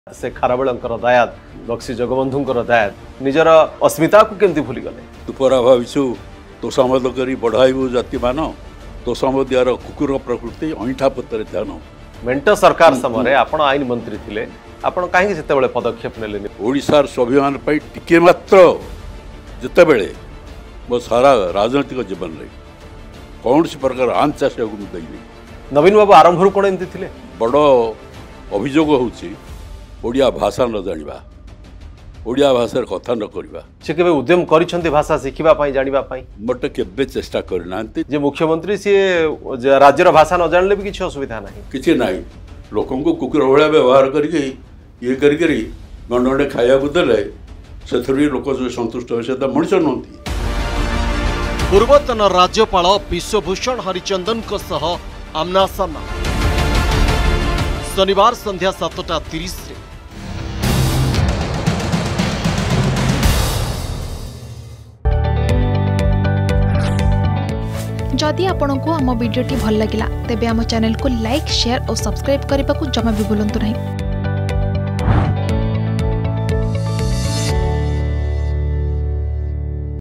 से खारबेलंकर दायाद बक्सी जगबंधुंकर दायाद निजर अस्मिता को केमती भूली गले तुपरा भाविशु तोषामद करी बढ़ाइबु जाति मान तोषामदियार कुकुर प्रकृति अईठा पत्तर ध्यान मेंट सरकार समय आपण आईन मंत्री थिले आपण काहे सेते पदक्षेप नेले ओडिशार स्वाभिमान पाई टिके मात्र जिते बेले मो सारा राजनीतिक जीवन रे कौन सी प्रकार आंच आसवाक मुझे नवीन बाबू आरंभ कौन एमती थिले बड़ अभियोग होउछि ओडिया भाषा न जानिबा ओडिया भाषार कथा न करबा से केबे उद्यम करिसंती भाषा शिखिबा पई जानिबा पई मटे केबे चेष्टा करनांती जे मुख्यमंत्री सी राज्यर भाषा न जानले भी किछि असुविधा नाही किछि नाही लोकन को कुकुर भळा व्यवहार करिके ये करी गंडे खाया देले से लोक जो संतुष्ट हो से मनुष्य नहंती। पूर्वतन राज्यपाल विश्वभूषण हरिचंदन आमना सामना शनिवार संध्या 7:30 जदि आपंक आम भिडी भल लगा तेब आम चैनल को लाइक शेयर और सब्सक्राइब करने को जमा भी भूलु नहीं।